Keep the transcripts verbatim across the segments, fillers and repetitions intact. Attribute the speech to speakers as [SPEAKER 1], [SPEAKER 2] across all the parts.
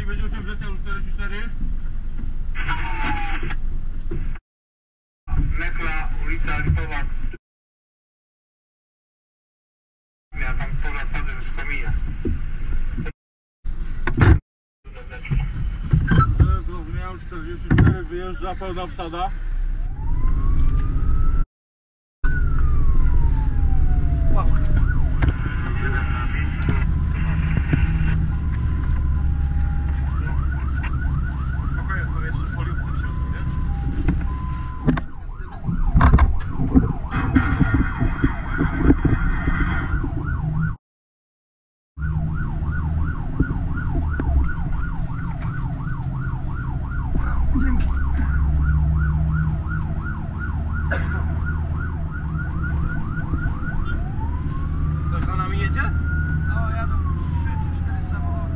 [SPEAKER 1] dziewięćdziesiąt osiem września czterdzieści cztery.
[SPEAKER 2] Mekla, ulica Lipowa. Ja tam poza stadem wspomina.
[SPEAKER 1] Drobniał czterdzieści cztery, wyjeżdża pełna obsada. Wow. Spokojnie, są jeszcze foliówki w środku, nie? Ktoś za nami jedzie?
[SPEAKER 3] No, jadą trzy czy cztery samochody.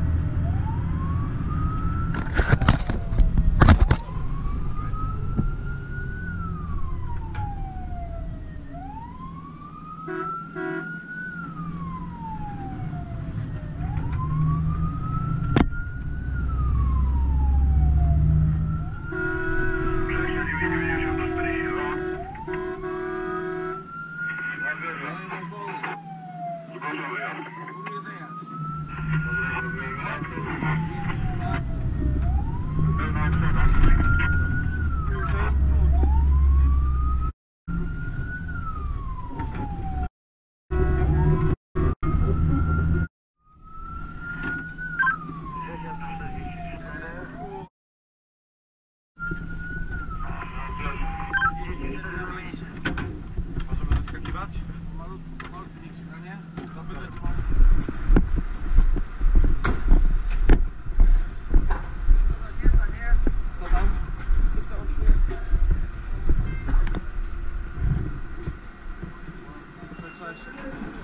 [SPEAKER 1] Możemy zaskakiwać?
[SPEAKER 3] Malutko, malutko nie stanie.
[SPEAKER 1] Zapytać. Co tam? Cześć, cześć.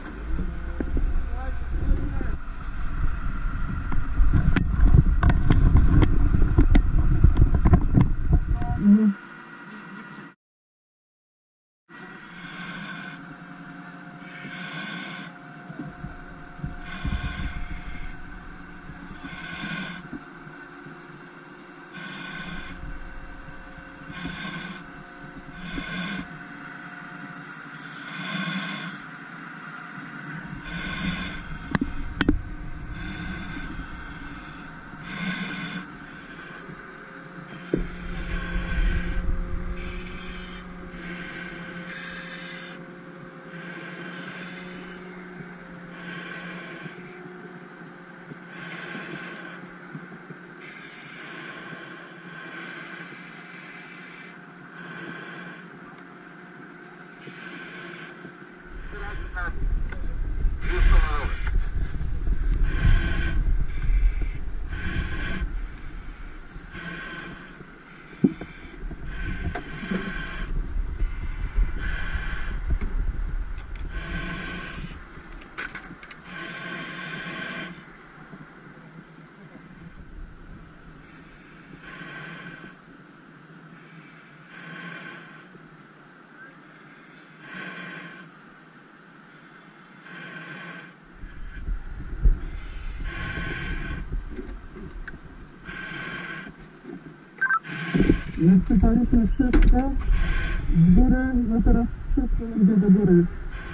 [SPEAKER 4] Jeszcze panie, to jest wszystko w górę, no teraz wszystko idzie do góry.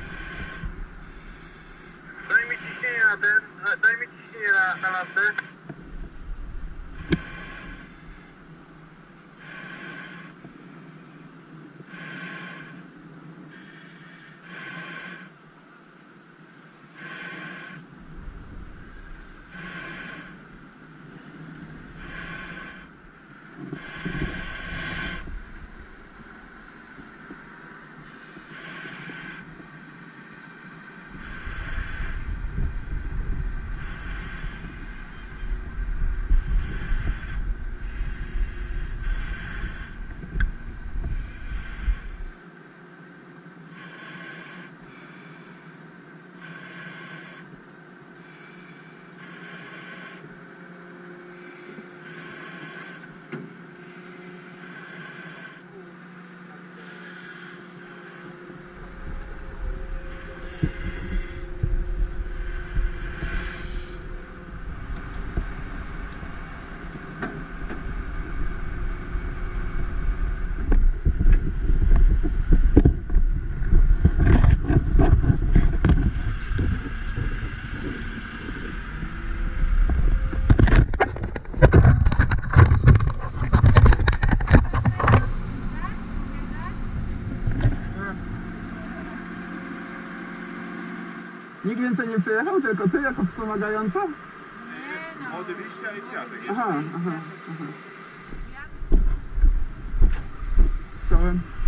[SPEAKER 2] Daj mi ciśnienie na ten, daj mi ciśnienie na, na lampę.
[SPEAKER 4] Nikt więcej nie przyjechał, tylko ty jako wspomagająca?
[SPEAKER 1] Młody liścia i kwiatek.
[SPEAKER 4] Aha, aha, aha. Chciałem.